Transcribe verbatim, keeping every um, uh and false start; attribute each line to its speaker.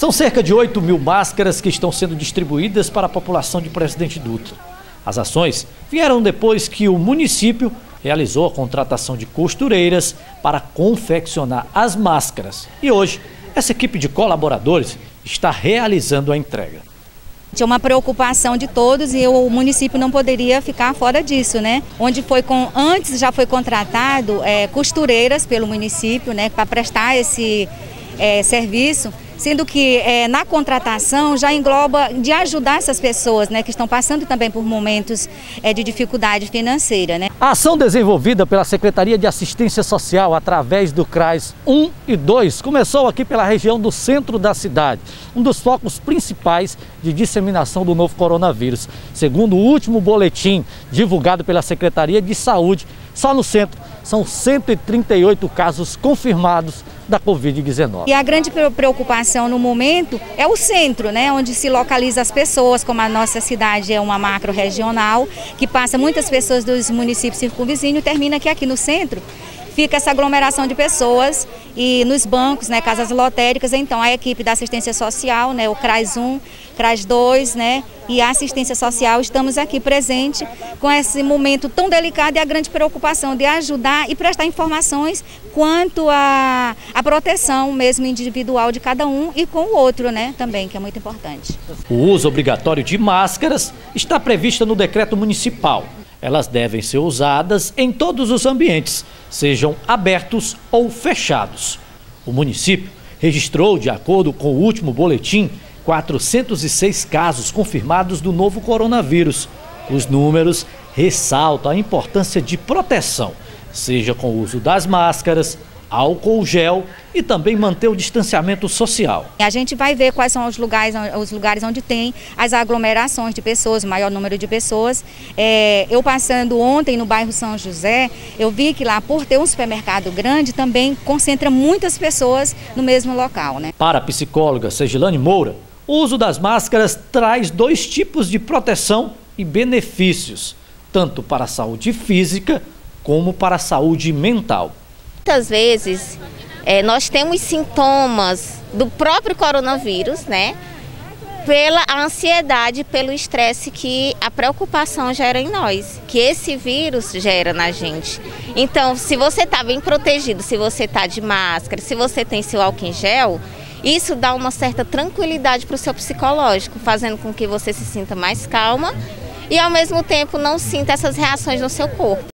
Speaker 1: São cerca de oito mil máscaras que estão sendo distribuídas para a população de Presidente Dutra. As ações vieram depois que o município realizou a contratação de costureiras para confeccionar as máscaras. E hoje, essa equipe de colaboradores está realizando a entrega.
Speaker 2: É uma preocupação de todos e o município não poderia ficar fora disso, né? Onde foi com, antes já foi contratado é, costureiras pelo município, né, para prestar esse é, serviço. Sendo que é, na contratação já engloba de ajudar essas pessoas, né, que estão passando também por momentos é, de dificuldade financeira, né?
Speaker 1: A ação desenvolvida pela Secretaria de Assistência Social através do CRAS um e dois começou aqui pela região do centro da cidade, um dos focos principais de disseminação do novo coronavírus. Segundo o último boletim divulgado pela Secretaria de Saúde, só no centro são cento e trinta e oito casos confirmados da Covid dezenove.
Speaker 2: E a grande preocupação no momento é o centro, né, onde se localiza as pessoas, como a nossa cidade é uma macro-regional, que passa muitas pessoas dos municípios circunvizinhos, termina que aqui no centro fica essa aglomeração de pessoas e nos bancos, né, casas lotéricas. Então a equipe da assistência social, né, o CRAS um, CRAS dois, né, e a assistência social, estamos aqui presente com esse momento tão delicado e a grande preocupação de ajudar e prestar informações quanto à a, a proteção mesmo individual de cada um e com o outro, né, também, que é muito importante.
Speaker 1: O uso obrigatório de máscaras está previsto no decreto municipal. Elas devem ser usadas em todos os ambientes, sejam abertos ou fechados. O município registrou, de acordo com o último boletim, quatrocentos e seis casos confirmados do novo coronavírus. Os números ressaltam a importância de proteção, seja com o uso das máscaras, álcool gel e também manter o distanciamento social.
Speaker 2: A gente vai ver quais são os lugares, os lugares onde tem as aglomerações de pessoas, o maior número de pessoas. É, eu passando ontem no bairro São José, eu vi que lá, por ter um supermercado grande, também concentra muitas pessoas no mesmo local, né?
Speaker 1: Para a psicóloga Segilane Moura, o uso das máscaras traz dois tipos de proteção e benefícios, tanto para a saúde física como para a saúde mental.
Speaker 3: Muitas vezes é, nós temos sintomas do próprio coronavírus, né? Pela ansiedade, pelo estresse que a preocupação gera em nós, que esse vírus gera na gente. Então, se você está bem protegido, se você está de máscara, se você tem seu álcool em gel, isso dá uma certa tranquilidade para o seu psicológico, fazendo com que você se sinta mais calma e ao mesmo tempo não sinta essas reações no seu corpo.